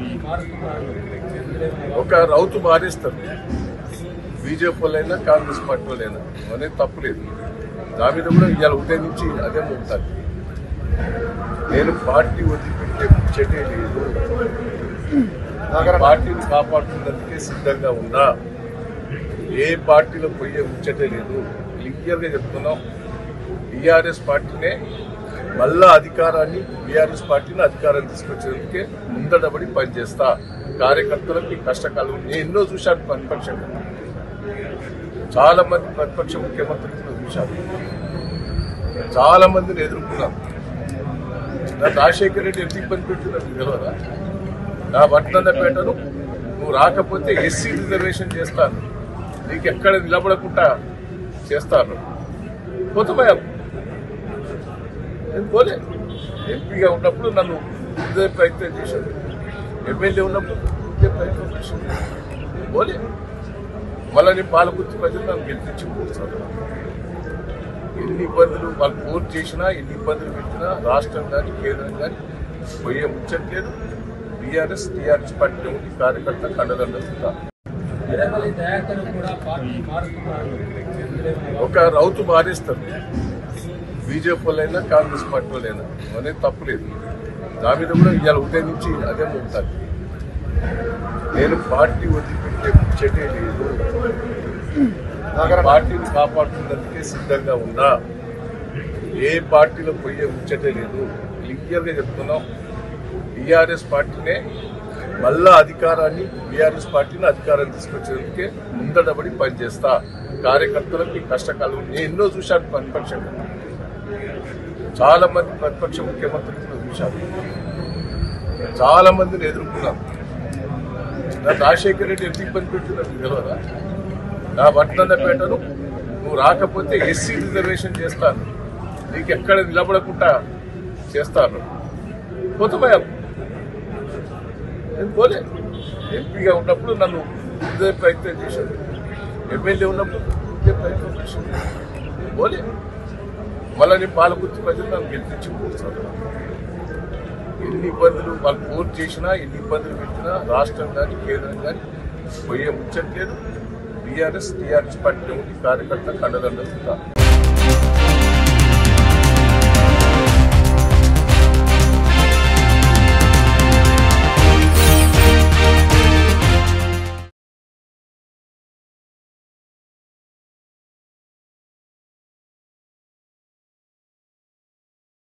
ఒక రౌతు మారేస్తారు. బీజేపీ వాళ్ళైనా కాంగ్రెస్ పార్టీ వాళ్ళైనా అనేది తప్పులేదు. దాని మీద కూడా ఇవాళ ఉదయం నుంచి అదే ఉంటుంది. నేను పార్టీ వదిలిపెట్టే ముచ్చటే లేదు, పార్టీని కాపాడుతున్నందుకే సిద్ధంగా ఉన్నా. ఏ పార్టీలో పోయే ముచ్చటే లేదు. క్లియర్గా చెప్తున్నాం. టీఆర్ఎస్ పార్టీనే మళ్ళా అధికారాన్ని, బీఆర్ఎస్ పార్టీని అధికారాన్ని తీసుకొచ్చేందుకే ముందడబడి పనిచేస్తా. కార్యకర్తలకు ఈ కష్టకాలం నేను ఎన్నో చూశాను. ప్రతిపక్షంగా చాలా మంది ప్రతిపక్ష ముఖ్యమంత్రులు చూశాను. చాలా మందిని ఎదుర్కొన్నాను. నా రాజశేఖర రెడ్డి ఎంత ఇబ్బంది పెడుతున్నారు తెలియదా? నా వడ్లన్నపేటను నువ్వు రాకపోతే ఎస్సీ రిజర్వేషన్ చేస్తాను, నీకు ఎక్కడ నిలబడకుండా చేస్తాను. పోతామయ్యా, నేను పోలే. ఎంపీగా ఉన్నప్పుడు నన్ను ఇదే ప్రయత్నం చేశాను, ఎమ్మెల్యే ఉన్నప్పుడు ఇదే ప్రయత్నం చేశాను. పోలే. మళ్ళీ నేను పాలకుర్తి ప్రజలు నన్ను గెలిపించి కూర్చోను. ఎన్ని ఇబ్బందులు వాళ్ళు ఫోన్ చేసినా, ఎన్ని ఇబ్బందులు పెట్టినా రాష్ట్రం కానీ కేంద్రం కానీ పోయే ముచ్చట్లేదు. టీఆర్ఎస్ పార్టీ ఉంది, కార్యకర్త కండదండ. ఒక రౌతు మారేస్తారు. బీజేపీ వాళ్ళైనా కాంగ్రెస్ పార్టీ వాళ్ళైనా అనేది తప్పులేదు. దాని మీద కూడా ఇవాళ ఉదయం నుంచి అదే ఉంటుంది. నేను పార్టీ వదిలిపెట్టే ముచ్చటే లేదు, పార్టీని కాపాడుతున్నందుకే సిద్ధంగా ఉన్నా. ఏ పార్టీలో పోయే ముచ్చటే లేదు. క్లియర్గా చెప్తున్నాం. టీఆర్ఎస్ పార్టీనే మళ్ళా అధికారాన్ని, బీఆర్ఎస్ పార్టీని అధికారాన్ని తీసుకొచ్చేందుకే ముందడబడి పనిచేస్తా. కార్యకర్తలకు ఈ కష్టకాలం నేను ఎన్నో చూశాను. ప్రతిపక్షంగా చాలా మంది ప్రతిపక్ష ముఖ్యమంత్రులు చూశాను. చాలా మందిని ఎదుర్కొన్నాను. నా రాజశేఖర రెడ్డి ఎంత ఇబ్బంది పెడుతున్నారు తెలియదా? నా వడ్లన్నపేటను నువ్వు రాకపోతే ఎస్సీ రిజర్వేషన్ చేస్తాను, నీకు ఎక్కడ నిలబడకుండా చేస్తాను. పోతామయ్యా, నేను పోలే. ఎంపీగా ఉన్నప్పుడు నన్ను ఇదే ప్రయత్నం చేశాను, ఎమ్మెల్యే ఉన్నప్పుడు ఇదే ప్రయత్నం చేశాను. పోలే. మళ్ళీ నేను పాలకుర్తి ప్రజలు నన్ను గెలిపించి కూర్చోను. ఎన్ని ఇబ్బందులు వాళ్ళు ఫోన్ చేసినా, ఎన్ని ఇబ్బందులు పెట్టినా రాష్ట్రం కానీ కేంద్రం కానీ పోయే ముచ్చట్లేదు. టీఆర్ఎస్ పార్టీ ఉంది, కార్యకర్త కండదండ.